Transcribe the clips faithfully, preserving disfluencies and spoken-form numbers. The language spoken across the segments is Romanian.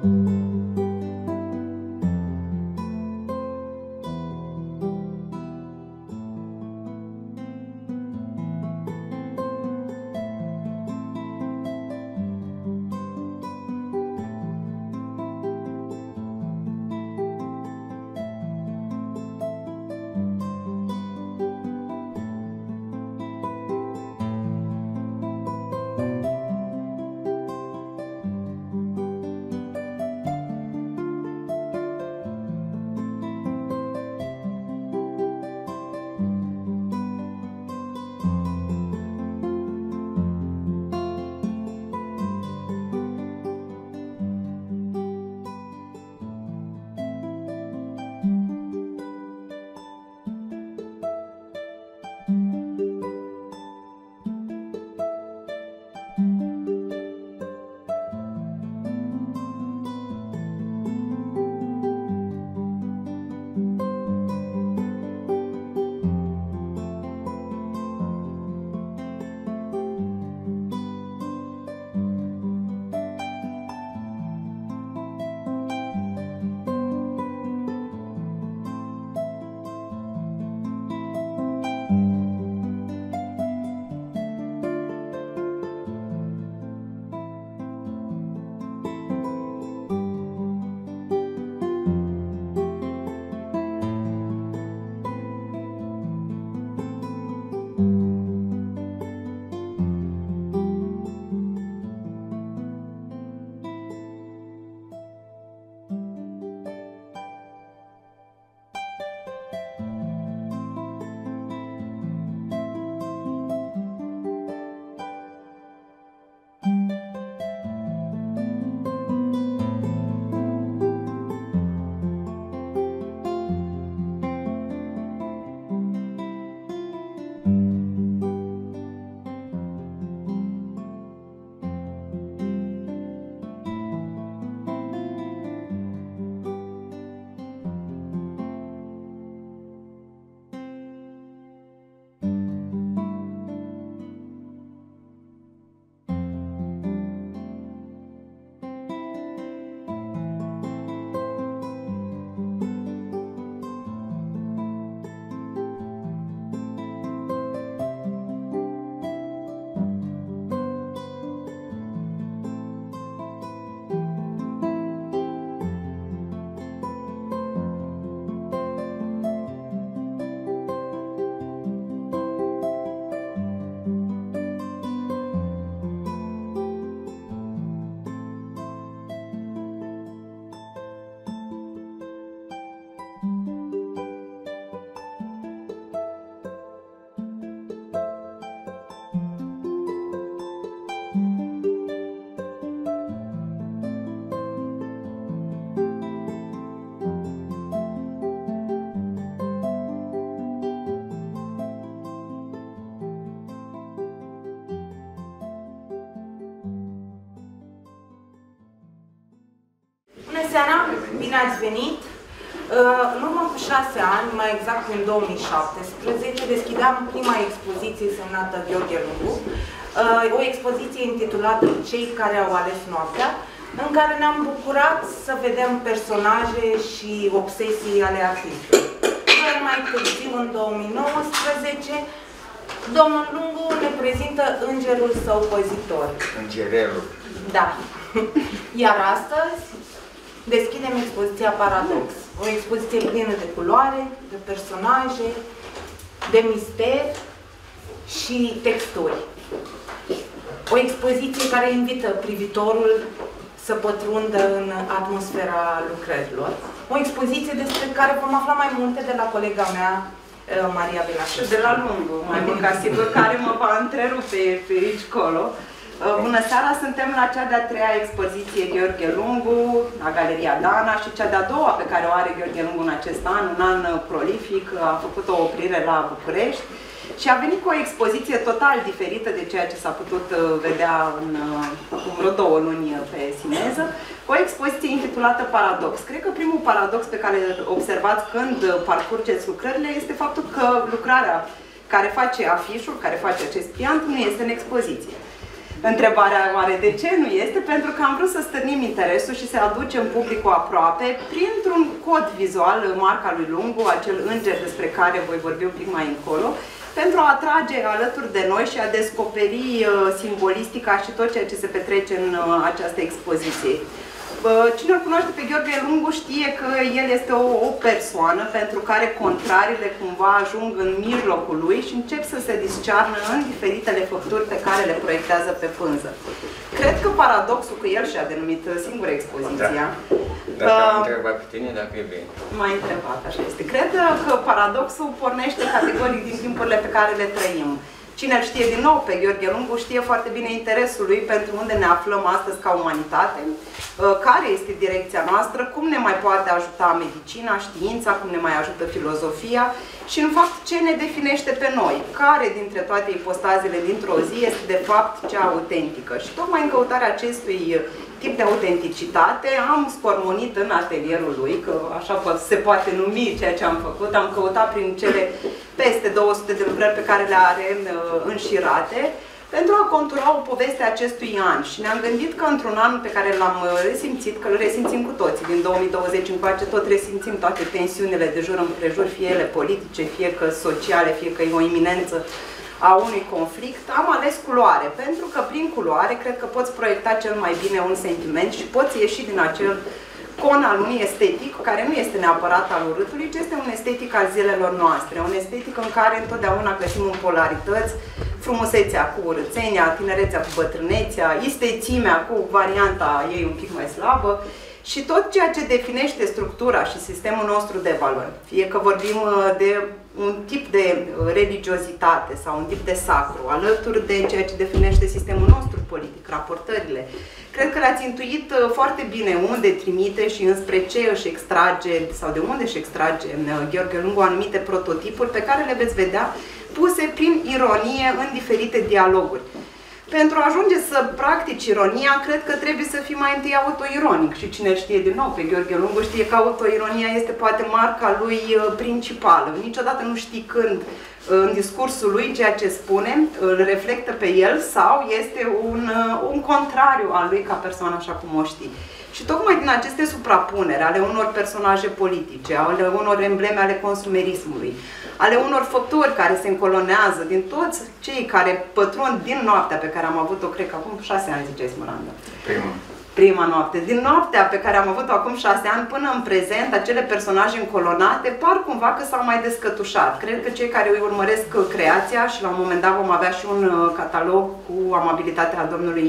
seara, bine ați venit! În urmă cu șase ani, mai exact în două mii șaptesprezece, deschideam prima expoziție semnată Gheorghe Lungu, o expoziție intitulată Cei care au ales noaptea, în care ne-am bucurat să vedem personaje și obsesii ale artistului. Iar mai târziu, în două mii nouăsprezece, domnul Lungu ne prezintă îngerul său păzitor. Îngerelul. Da. Iar astăzi deschidem expoziția Paradox. O expoziție plină de culoare, de personaje, de mister și texturi. O expoziție care invită privitorul să pătrundă în atmosfera lucrărilor. O expoziție despre care vom afla mai multe de la colega mea, Maria Belașescu. Și de la Lungu, mai mult ca sigur, care mă va întrerupe pe aici colo. Bună seara, suntem la cea de-a treia expoziție Gheorghe Lungu, la Galeria Dana, și cea de-a doua pe care o are Gheorghe Lungu în acest an, un an prolific, a făcut o oprire la București și a venit cu o expoziție total diferită de ceea ce s-a putut vedea în acum vreo două luni pe Simeză, o expoziție intitulată Paradox. Cred că primul paradox pe care îl observați când parcurgeți lucrările este faptul că lucrarea care face afișul, care face acest pliant, nu este în expoziție. Întrebarea oare de ce nu este? Pentru că am vrut să stârnim interesul și să aducem publicul aproape printr-un cod vizual, marca lui Lungu, acel înger despre care voi vorbi un pic mai încolo, pentru a atrage alături de noi și a descoperi uh, simbolistica și tot ceea ce se petrece în uh, această expoziție. Cine îl cunoaște pe Gheorghe Lungu știe că el este o, o persoană pentru care contrariile cumva ajung în mijlocul lui și încep să se discearnă în diferitele făpturi pe care le proiectează pe pânză. Cred că paradoxul, că el și-a denumit singură expoziția. Da. Dacă am întrebat pe tine, dacă e bine. M-a întrebat, așa este. Cred că paradoxul pornește categoric din timpurile pe care le trăim. Cine îl știe din nou pe Gheorghe Lungu știe foarte bine interesul lui pentru unde ne aflăm astăzi ca umanitate, care este direcția noastră, cum ne mai poate ajuta medicina, știința, cum ne mai ajută filozofia și, în fapt, ce ne definește pe noi, care dintre toate ipostazele dintr-o zi este, de fapt, cea autentică. Și tocmai în căutarea acestui tip de autenticitate am scormonit în atelierul lui, că așa se poate numi ceea ce am făcut, am căutat prin cele peste două sute de lucrări pe care le are înșirate, pentru a contura o poveste a acestui an. Și ne-am gândit că într-un an pe care l-am resimțit, că îl resimțim cu toții, din două mii douăzeci încoace, tot resimțim toate tensiunile de jur împrejur, fie ele politice, fie că sociale, fie că e o iminență a unui conflict, am ales culoare, pentru că prin culoare cred că poți proiecta cel mai bine un sentiment și poți ieși din acel con al unui estetic, care nu este neapărat al urâtului, ci este un estetic al zilelor noastre, un estetic în care întotdeauna găsim în polarități frumusețea cu urâțenia, tinerețea cu bătrânețea, istețimea cu varianta ei un pic mai slabă și tot ceea ce definește structura și sistemul nostru de valori. Fie că vorbim de un tip de religiozitate sau un tip de sacru, alături de ceea ce definește sistemul nostru politic, raportările. Cred că le-ați intuit foarte bine unde trimite și înspre ce își extrage, sau de unde își extrage Gheorghe Lungu anumite prototipuri pe care le veți vedea puse prin ironie în diferite dialoguri. Pentru a ajunge să practici ironia, cred că trebuie să fii mai întâi autoironic. Și cine știe din nou pe Gheorghe Lungu știe că autoironia este poate marca lui principală. Niciodată nu știi când în discursul lui ceea ce spune îl reflectă pe el sau este un, un contrariu al lui ca persoană așa cum o știi. Și tocmai din aceste suprapuneri ale unor personaje politice, ale unor embleme ale consumerismului, ale unor făpturi care se încolonează, din toți cei care pătrund din noaptea pe care am avut-o, cred că acum șase ani, ziceți, Miranda. Prima. Prima noapte. Din noaptea pe care am avut-o acum șase ani până în prezent, acele personaje încolonate par cumva că s-au mai descătușat. Cred că cei care îi urmăresc creația și la un moment dat vom avea și un catalog cu amabilitatea domnului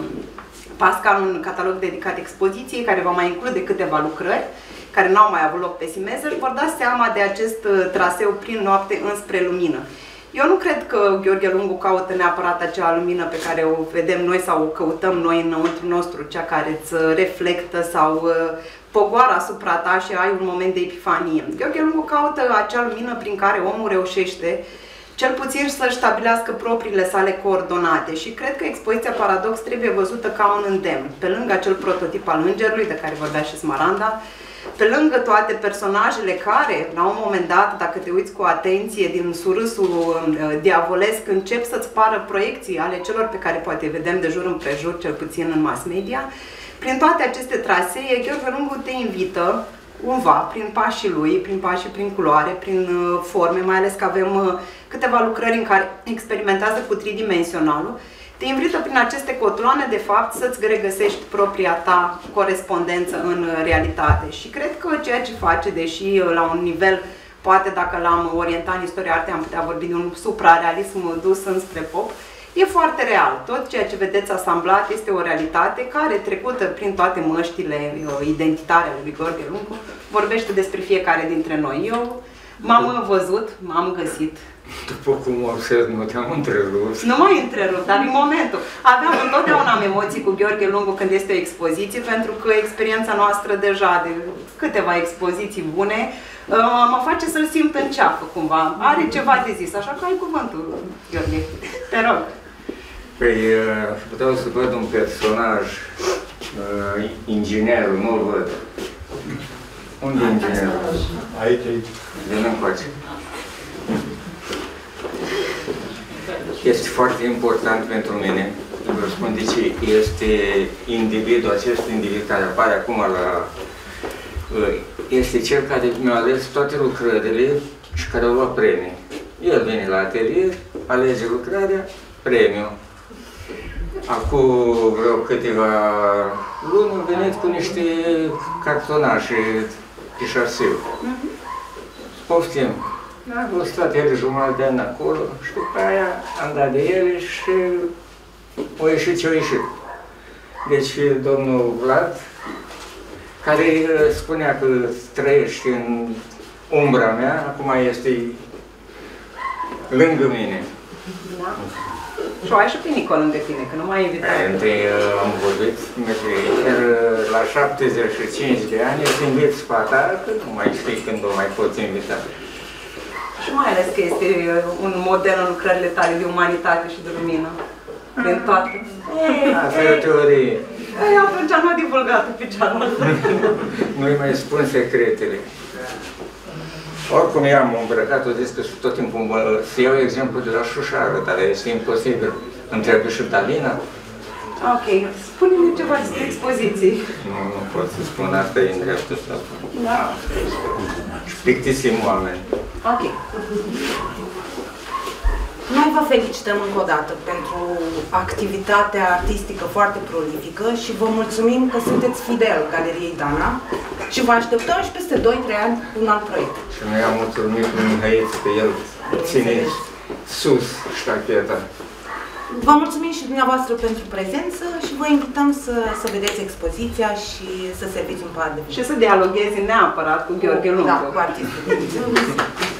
Pascal, un catalog dedicat expoziției, care va mai include câteva lucrări care n-au mai avut loc pe Simeză, își vor da seama de acest traseu prin noapte înspre lumină. Eu nu cred că Gheorghe Lungu caută neapărat acea lumină pe care o vedem noi sau o căutăm noi înăuntru nostru, cea care îți reflectă sau pogoară asupra ta și ai un moment de epifanie. Gheorghe Lungu caută acea lumină prin care omul reușește cel puțin să-și stabilească propriile sale coordonate și cred că expoziția Paradox trebuie văzută ca un îndemn. Pe lângă acel prototip al îngerului, de care vorbea și Smaranda, pe lângă toate personajele care, la un moment dat, dacă te uiți cu atenție din surâsul uh, diavolesc, încep să-ți pară proiecții ale celor pe care poate vedem de jur împrejur, cel puțin în mass media, prin toate aceste trasee, Gheorghe Lungu te invită cumva, prin pașii lui, prin pașii prin culoare, prin uh, forme, mai ales că avem uh, câteva lucrări în care experimentează cu tridimensionalul, te invită prin aceste cotloane, de fapt, să-ți regăsești propria ta corespondență în realitate. Și cred că ceea ce face, deși la un nivel, poate dacă l-am orientat în istoria artei, am putea vorbi de un suprarealism dus înspre pop, e foarte real. Tot ceea ce vedeți asamblat este o realitate care, trecută prin toate măștile identitare ale lui Gheorghe Lungu, vorbește despre fiecare dintre noi. Eu m-am văzut, m-am găsit. După cum observ, nu te-am întrerupt. Nu m-ai întrerupt, dar în momentul. Aveam întotdeauna am emoții cu Gheorghe Lungu când este o expoziție, pentru că experiența noastră deja de câteva expoziții bune mă face să-l simt în ceafă cumva. Are ceva de zis, așa că ai cuvântul, Gheorghe. Te rog. Păi, vreau să văd un personaj, inginerul, nu-l văd. Unde e inginerul? Aici, aici. Vine încoace. Este foarte important pentru mine, să vă spun de ce. Este individul, acest individ care apare acum la... Este cel care mi-a ales toate lucrările și care au luat premii. El vine la atelier, alege lucrarea, premiu. Acum vreo câteva luni am venit cu niște cartonașe de șasiu. Poftim. Am stat el jumătate de an acolo și după aia am dat de ele și au ieșit ce au ieșit. Deci domnul Vlad, care spunea că trăiește în umbra mea, acum este lângă mine. Da. Și o ai și pe Nico lângă tine, că nu m-ai invitat. Întâi am vorbit, iar la șaptezeci și cinci de ani îți invit spata, că nu mai știi când o mai poți invita. Și mai ales că este un model în lucrările tale de umanitate și de lumină. Din toate. Asta e o teorie. Ei, atunci nu a divulgat-o pe cealaltă. Nu-i mai spun secretele. Oricum i-am îmbrăcat, o zis că tot timpul mă, să iau exemplu de la Șușară, dar este imposibil. Îmi trebuie și Dalina. Ok, spune-mi ceva despre expoziții. Nu, nu pot să spun, asta e în dreptul său. Da. Și plictisim oameni. Ok. Noi vă felicităm încă o dată pentru activitatea artistică foarte prolifică și vă mulțumim că sunteți fidel Galeriei Dana și vă așteptăm și peste doi trei ani un alt proiect. Și noi am mulțumit lui Mihăiță că el ține sus ștacheta. Vă mulțumim și dumneavoastră pentru prezență și vă invităm să, să vedeți expoziția și să serviți un par de... Și să dialoghezi neapărat cu Gheorghe Lungu. Da, cu artistul.